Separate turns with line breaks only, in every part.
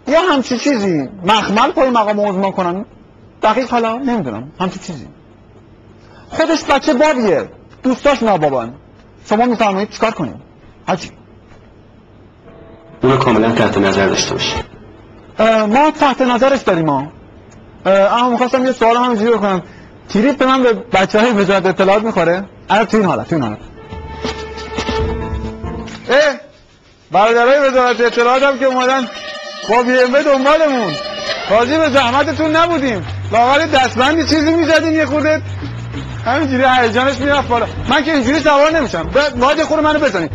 یا همچی چیزی مخمل پای مقام عظما کنن، دقیق حالا نمیدونم همچی چیزی. خودش بچه بابیه، دوستاش نابابان، شما میفرمایید چیکار کنیم؟ حاجی
اونو کاملا تحت نظر داشته باشی.
ما تحت نظرش داریم ها. اما میخواستم یه سوال همینجوری بکنم، تریپ من به بچه های وزارت اطلاعات میخوره؟ تو این حالت برادرای وزارت اطلاعات هم که اومدن با بی ام دنبالمون، راضی به زحمتتون نبودیم، لااقل دستبندی چیزی میزدیم یه خورده همینجوری هیجانش میرفت بالا. من که اینجوری سوار نمیشم، باید یه خورده منو بزنید.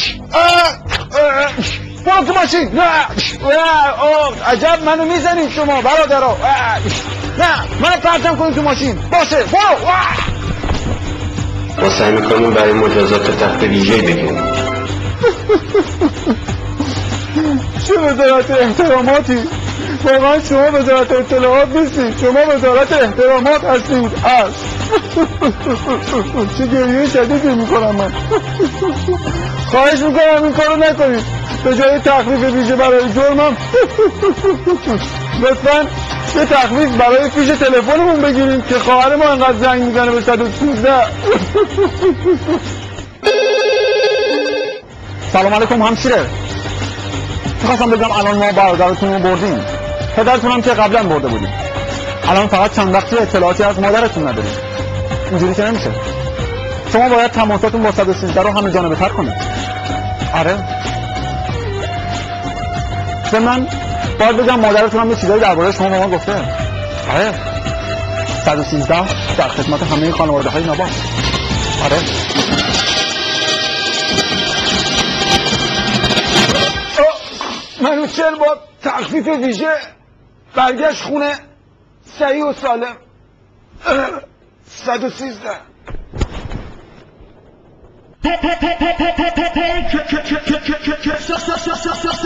برو تو ماشین. نه عجب منو میزنید شما برادرها. نه منو پرتم کنید تو ماشین. باشه برو.
ما سعی میکنیم برای مجازات تخت ویژه‌ای بگیریم.
چه وزارت احتراماتی؟ واقعا شما وزارت اطلاعات نیستید، شما وزارت احترامات هستید. چه گریه شدیدی میکنم من. خواهش میکنم این کارو نکنید. به جای تخفیف ویژه برای جرمم لطفاً یه تخفیف برای فیش تلفنمون بگیریم که خواهر ما انقدر زنگ میزنه به 113. سلام علیکم همشیره. میخواستم بگم الان ما برادرتون رو بردیم، پدرتون هم که قبلا برده بودیم، الان فقط چند وقتی اطلاعاتی از مادرتون نداریم. اینجوری که نمیشه. شما باید تماساتون با 113 رو همه جانبه تر کنید. آره من باید بگم مادرتون هم یه چیزایی درباره شما با ما گفته. آره 113 در خدمت همه خانواده های نابا. آره منوچهر با تخفیف ویژه برگشت خونه صحیح و سالم. 113
Pay.